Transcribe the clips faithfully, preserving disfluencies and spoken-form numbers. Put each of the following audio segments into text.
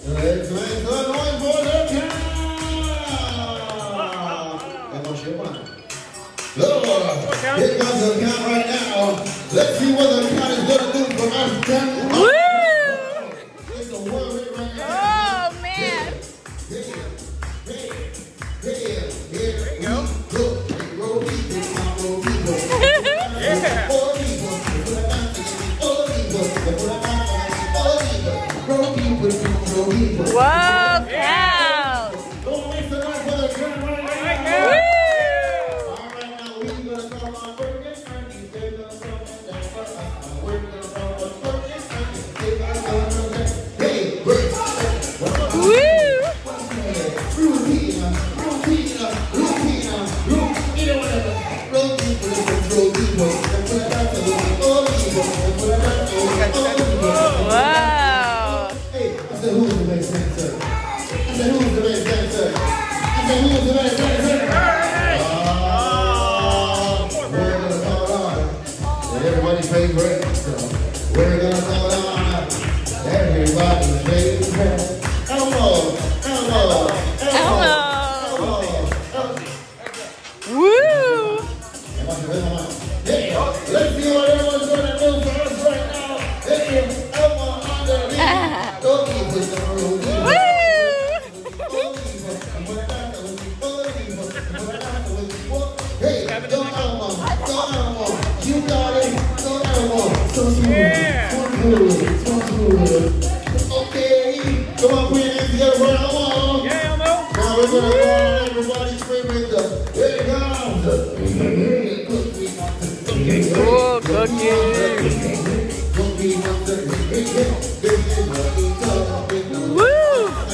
Let's make the noise for the count. And what's your mind? Lord, here comes the count right now. Let's see what the count is going to do for us. Woo! It's a world hit right now. Oh, man. Here, here, here, here, here we go. Look, roll people, roll people. Yeah. Roll people, roll people, roll people. Whoa, cow. Don't waste the night for the count right now. Woo! All right, now we're going to call on working. They're going to come down for us. We're going to call on working. They're going to come down. Hey, break. Woo! Rutina, Rutina, Rutina, Rutina, whatever. Roll people, roll people. And put it back to the all people. And put it back to the all people. Wow. Hey, I said, who's the best dancer? I said, who's the best dancer? I said, who's the best dancer? Ah, we're gonna call on everybody's favorite. So we're gonna call on everybody's favorite. Elmo, Elmo, Elmo, Elmo. Woo! Hey, let's see what everyone's gonna do for us right now. Hey, Elmo on the lead. Go keep with the road. Hey, go Elmo, go Elmo. You got it, go Elmo. So smooth, so smooth, so smooth. Okay, come on, put your hands together for Elmo. Yeah, Elmo. Now we're gonna go on everybody's favorite. uh, Here it comes. Oh, cookie. Woo!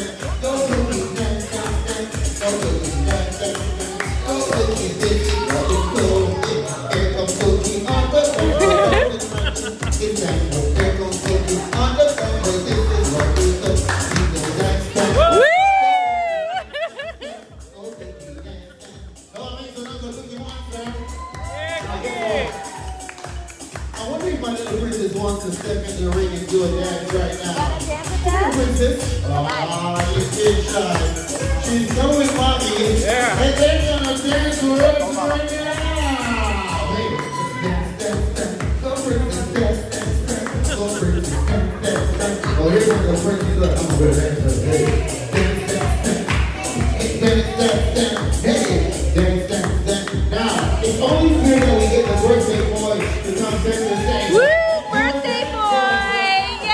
I wonder if my little princess wants to step in the ring and do a dance right now. Princess? Ah, you're still shy. She's coming with mommy. Yeah. And they're gonna dance with us right now. Hey, dance, dance, dance. Go princess, dance, dance, dance. Go princess, dance, dance, dance. Oh, here's one of the princess. Look, I'm gonna dance. Hey, dance, dance, dance. Dance, dance, dance. Hey, dance, dance, dance. Now, it's only fair that we get the birthday boy to come dance the stage. Woo! Birthday boy!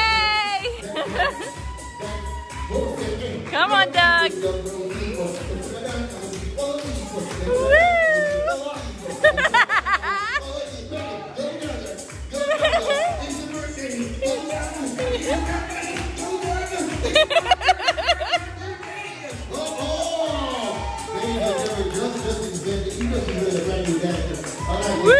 Yay! Come on, Doug. Woo! Woo!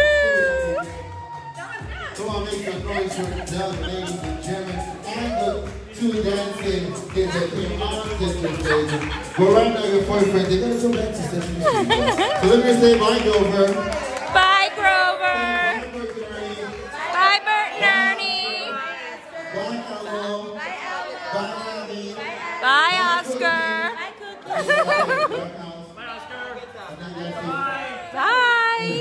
Come on, make some noise for Doug, ladies and gentlemen, and the two dancing kids that came on the stage. But right now, your boyfriend, they're gonna go back to Sesame Street. So let me say bye, Grover. Bye, Grover. Bye, Bert and Ernie. Bye, Elmo. Bye, Abby. Bye, Oscar. Bye.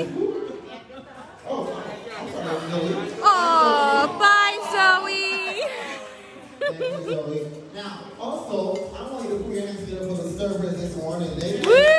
Oh, bye, Zoe. Now, also, I want you to put your hands together for the servers this morning. They Woo!